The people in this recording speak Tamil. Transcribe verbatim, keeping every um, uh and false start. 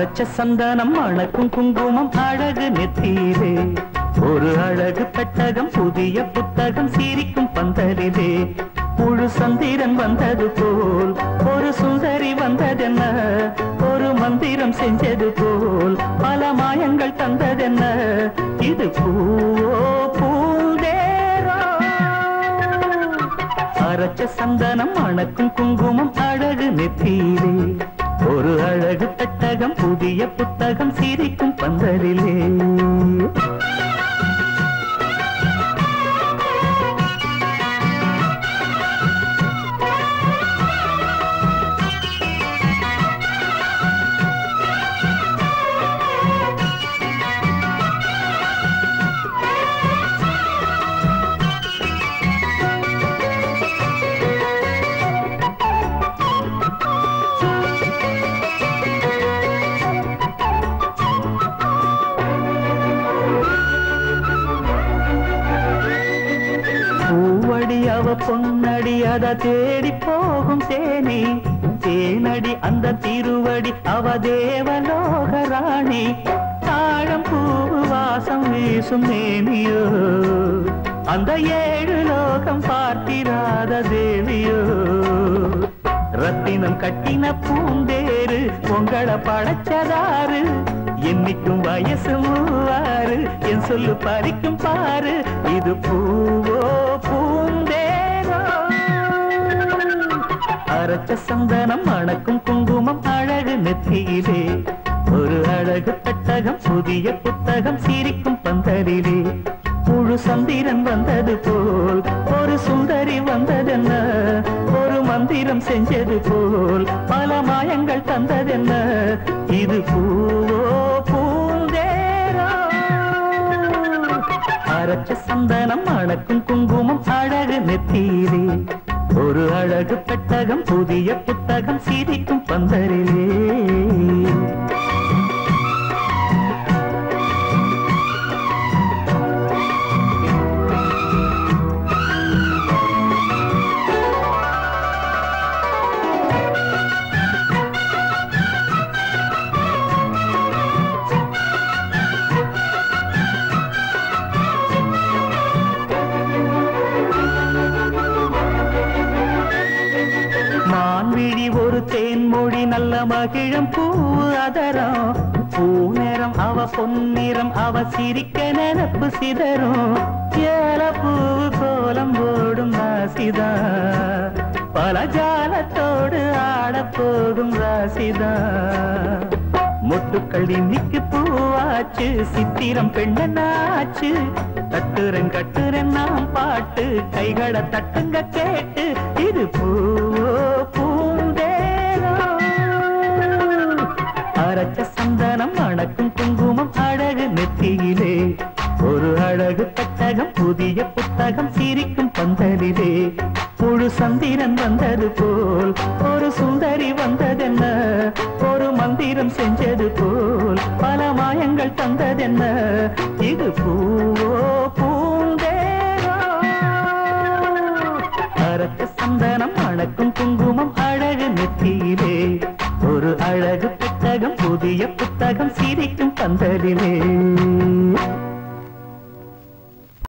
அரைச்ச சந்தனம் அணக்கும் குங்குமம் அழகு நெத்தியிலே ஒரு அழகு பெட்டகம் புதிய புத்தகம் சிரிக்கும் பந்தலிலே முழு சந்திரன் வந்தது போல் ஒரு சுந்தரி வந்ததென்ன ஒரு மந்திரம் செஞ்சது போல் பல மாயங்கள் தந்ததென்ன இது பூவோ பூந்தேரோ அரைச்ச சந்தனம் அணக்கும் குங்குமம் அழகு நெத்தியிலே ஒரு அழகு பெட்டகம் புதிய புத்தகம் சிரிக்கும் பந்தலிலே பொன்னடி அத தேடி போகும் தேனி தேனடி அந்த திருவடி அவ தேவலோக ராணி தாழம் பூவு வாசம் வீசும் நேமியோ அந்த ஏழு லோகம் பார்த்திராத தேவியோ ரத்தினம் கட்டின பூந்தேரு உங்களை படைச்சதாரு என்னைக்கும் வயசு மூவாறு என் சொல்லு பறிக்கும் பாரு இது பூவோ பூந்தேரோ அரைச்ச சந்தனம் அணக்கும் குங்குமம் அழகு நெத்தியிலே ஒரு அழகு பெட்டகம் புதிய புத்தகம் சிரிக்கும் பந்தலிலே முழு சந்திரன் வந்தது போல் ஒரு சுந்தரி வந்ததென்ன ஒரு மந்திரம் செஞ்சது போல் பல மாயங்கள் தந்ததென்ன இது பூவோ பூந்தேரோ அரைச்ச சந்தனம் அணக்கும் குங்குமம் அழகு நெத்தியிலே ஒரு அழகு பெட்டகம் புதிய புத்தகம் சிரிக்கும் பந்தலிலே தேன்மொழி நல்ல மகிழம் பூ அதரம் பூநேரம் அவ பொன்னிறம் அவ சிரிக்க நினப்பு சிதறும் ஏல பூ கோலம் போடும் ராசிதா பல ஜாலத்தோடு ஆடப்போகும் ராசிதா மொட்டுக்கள் இன்னைக்கு பூவாச்சு சித்திரம் பெண்ணாச்சு தட்டுரன் கட்டுரன் நாம் பாட்டு கைகளை தட்டுங்க கேட்டு இது பூவோ பூந்தேரோ அரைச்ச சந்தனம் அணக்கும் குங்குமம் அழகு நெத்தியிலே ஒரு அழகு பெட்டகம் புதிய புத்தகம் சிரிக்கும் பந்தலிலே முழு சந்திரன் வந்தது போல் ஒரு சுந்தரி வந்ததென்ன ஒரு மந்திரம் செஞ்சது போல் பல மாயங்கள் தந்ததென்ன இது பூவோ பூந்தேரோ அரைச்ச சந்தனம் அணக்கும் குங்குமம் அழகு நெத்தியிலே ஒரு அழகு புத்தகம் புதிய புத்தகம் சிரிக்கும் பந்தலிலே